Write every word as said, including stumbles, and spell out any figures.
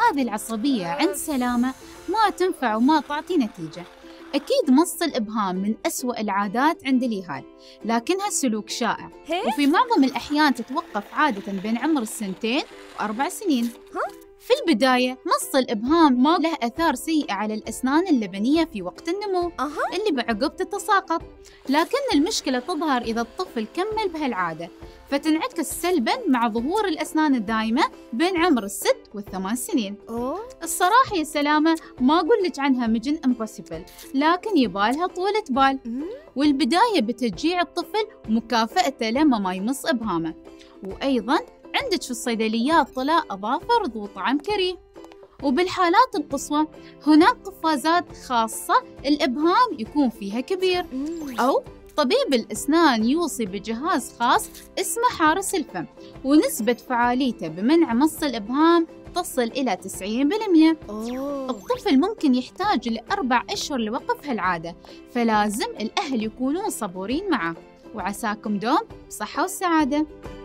هذه العصبية عند سلامة ما تنفع وما تعطي نتيجة. أكيد مص الإبهام من أسوأ العادات عند اليهال، لكنها سلوك شائع وفي معظم الأحيان تتوقف عادة بين عمر السنتين وأربع سنين. في البداية مص الإبهام ما له أثار سيئة على الأسنان اللبنية في وقت النمو أه. اللي بعقب تتساقط، لكن المشكلة تظهر إذا الطفل كمل بهالعادة، فتنعكس سلباً مع ظهور الأسنان الدائمة بين عمر الست والثمان سنين. أوه. الصراحة يا سلامة ما أقول لك عنها ميشن امبوسيبل، لكن يبالها طولة بال. والبداية بتشجيع الطفل ومكافأته لما ما يمص إبهامه، وأيضاً عندك في الصيدليات طلاء أظافر ذو طعم كريه. وبالحالات القصوى هناك قفازات خاصة الإبهام يكون فيها كبير، أو طبيب الأسنان يوصي بجهاز خاص اسمه حارس الفم، ونسبة فعاليته بمنع مص الإبهام تصل إلى تسعين بالمئة. الطفل ممكن يحتاج لأربع أشهر لوقف هالعادة، فلازم الأهل يكونون صبورين معه. وعساكم دوم بصحة وسعادة.